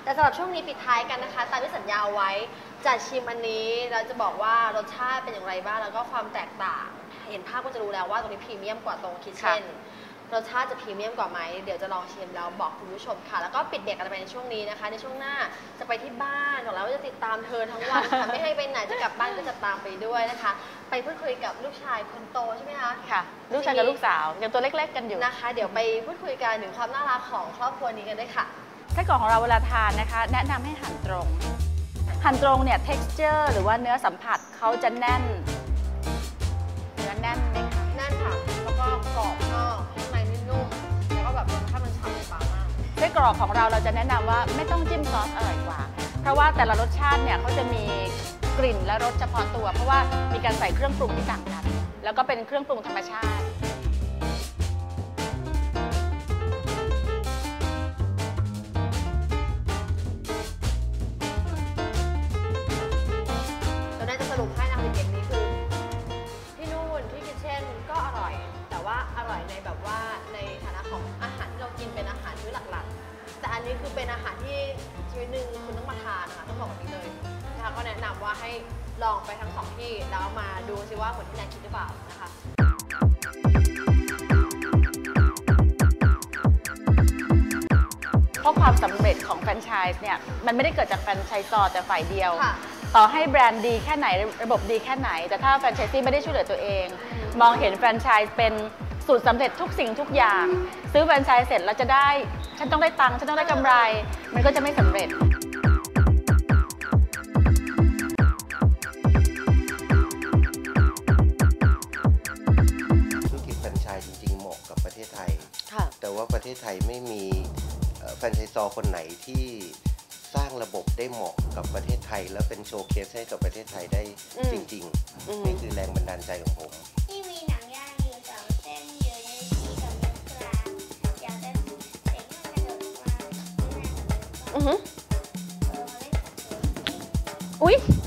แต่สำหรับช่วงนี้ปิดท้ายกันนะคะตามที่สัญญาเอาไว้จะชิมอันนี้เราจะบอกว่ารสชาติเป็นอย่างไรบ้างแล้วก็ความแตกต่างเห็นภาพก็จะรู้แล้วว่าตรงนี้พรีเมียมกว่าตรงคิทเช่นรสชาติจะพรีเมียมกว่าไหมเดี๋ยวจะลองชิมแล้วบอกคุณผู้ชมค่ะแล้วก็ปิดเบรกกันไปในช่วงนี้นะคะในช่วงหน้าจะไปที่บ้านบอกแล้วว่าจะติดตามเธอทั้งวันค่ะไม่ให้ไปไหนจะกลับบ้านก็จะตามไปด้วยนะคะไปพูดคุยกับลูกชายคนโตใช่ไหมคะค่ะลูกชายกับลูกสาวยังตัวเล็กๆกันอยู่นะคะเดี๋ยวไปพูดคุยกันถึงความน่ารักของครอบครัวนี้กันด้วยค่ะไส้กรอกของเราเวลาทานนะคะแนะนำให้หั่นตรงเนี่ย texture หรือว่าเนื้อสัมผัสเขาจะแน่นเนื้อแน่นไหมคะแน่นค่ะแล้วก็กรอบนอกข้างในนี่นุ่มแล้วก็แบบรสชาติมันฉ่ำในปากมากไส้กรอกของเราจะแนะนำว่าไม่ต้องจิ้มซอสอร่อยกว่าเพราะว่าแต่ละรสชาติเนี่ยเขาจะมีกลิ่นและรสเฉพาะตัวเพราะว่ามีการใส่เครื่องปรุงที่ต่างกันแล้วก็เป็นเครื่องปรุงธรรมชาติสรุปให้นะคะเด็กๆนี้คือที่นู่นที่คิทเช่นก็อร่อยแต่ว่าอร่อยในแบบว่าในฐานะของอาหารที่เรากินเป็นอาหารมื้อหลักๆแต่อันนี้คือเป็นอาหารที่ชีวิตหนึ่งคุณต้องมาทานนะคะต้องบอกแบบนี้เลยนะคะก็แนะนำว่าให้ลองไปทั้ง2ที่แล้วมาดูซิว่าเหมือนที่แนนคิดหรือเปล่านะคะเพราะความสำเร็จของแฟรนไชส์เนี่ยมันไม่ได้เกิดจากแฟรนไชส์ซอแต่ฝ่ายเดียวต่อให้แบรนด์ดีแค่ไหนระบบดีแค่ไหนแต่ถ้าแฟรนไชส์ซี่ไม่ได้ช่วยเหลือตัวเองมองเห็นแฟรนไชส์เป็นสูตรสำเร็จทุกสิ่งทุกอย่างซื้อแฟรนไชส์เสร็จแล้วจะได้ฉันต้องได้ตังค์ฉันต้องได้กำไรมันก็จะไม่สำเร็จธุรกิจแฟรนไชส์จริงๆเหมาะกับประเทศไทยแต่ว่าประเทศไทยไม่มีแฟรนไชส์ซอคนไหนที่สร้างระบบได้เหมาะกับประเทศไทยแล้วเป็นโชว์เคสให้กับประเทศไทยได้จริงๆนี่คือแรงบันดาลใจของผมที่มีหนังย่างอยู่2 เส้นอยู่ในที่กับเนื้อกลางอยากจะเด็กมันกระโดดมาไม่น่าจะอุ๊ย